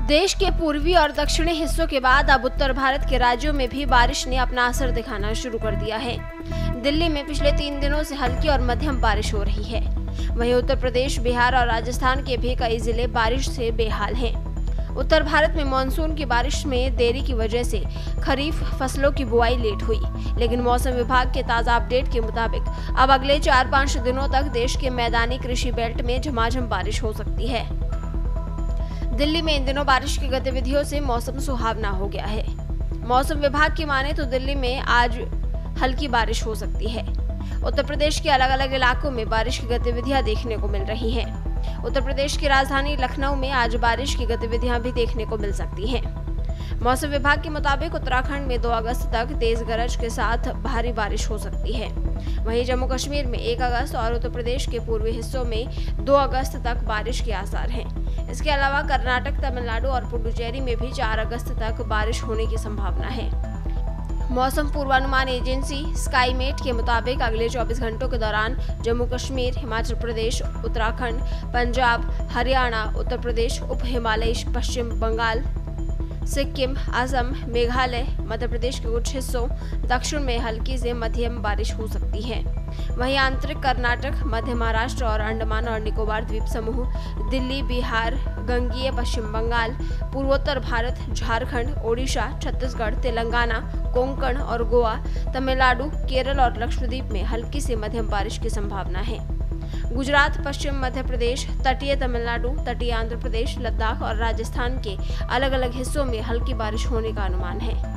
देश के पूर्वी और दक्षिणी हिस्सों के बाद अब उत्तर भारत के राज्यों में भी बारिश ने अपना असर दिखाना शुरू कर दिया है। दिल्ली में पिछले 3 दिनों से हल्की और मध्यम बारिश हो रही है। वहीं उत्तर प्रदेश, बिहार और राजस्थान के भी कई जिले बारिश से बेहाल हैं। उत्तर भारत में मानसून की बारिश में देरी की वजह से खरीफ फसलों की बुआई लेट हुई, लेकिन मौसम विभाग के ताजा अपडेट के मुताबिक अब अगले 4-5 दिनों तक देश के मैदानी कृषि बेल्ट में झमाझम बारिश हो सकती है। दिल्ली में इन दिनों बारिश की गतिविधियों से मौसम सुहावना हो गया है। मौसम विभाग की माने तो दिल्ली में आज हल्की बारिश हो सकती है। उत्तर प्रदेश के अलग अलग इलाकों में बारिश की गतिविधियां देखने को मिल रही हैं। उत्तर प्रदेश की राजधानी लखनऊ में आज बारिश की गतिविधियां भी देखने को मिल सकती हैं। मौसम विभाग के मुताबिक उत्तराखंड में 2 अगस्त तक तेज गरज के साथ भारी बारिश हो सकती है। वहीं जम्मू कश्मीर में 1 अगस्त और उत्तर प्रदेश के पूर्वी हिस्सों में 2 अगस्त तक बारिश के आसार हैं। इसके अलावा कर्नाटक, तमिलनाडु और पुडुचेरी में भी 4 अगस्त तक बारिश होने की संभावना है। मौसम पूर्वानुमान एजेंसी स्काईमेट के मुताबिक अगले 24 घंटों के दौरान जम्मू कश्मीर, हिमाचल प्रदेश, उत्तराखंड, पंजाब, हरियाणा, उत्तर प्रदेश, उप हिमालयी, पश्चिम बंगाल, सिक्किम, असम, मेघालय, मध्य प्रदेश के कुछ हिस्सों, दक्षिण में हल्की से मध्यम बारिश हो सकती है। वहीं आंतरिक कर्नाटक, मध्य महाराष्ट्र और अंडमान और निकोबार द्वीप समूह, दिल्ली, बिहार, गंगीय पश्चिम बंगाल, पूर्वोत्तर भारत, झारखंड, ओडिशा, छत्तीसगढ़, तेलंगाना, कोंकण और गोवा, तमिलनाडु, केरल और लक्षद्वीप में हल्की से मध्यम बारिश की संभावना है। गुजरात, पश्चिम मध्य प्रदेश, तटीय तमिलनाडु, तटीय आंध्र प्रदेश, लद्दाख और राजस्थान के अलग अलग हिस्सों में हल्की बारिश होने का अनुमान है।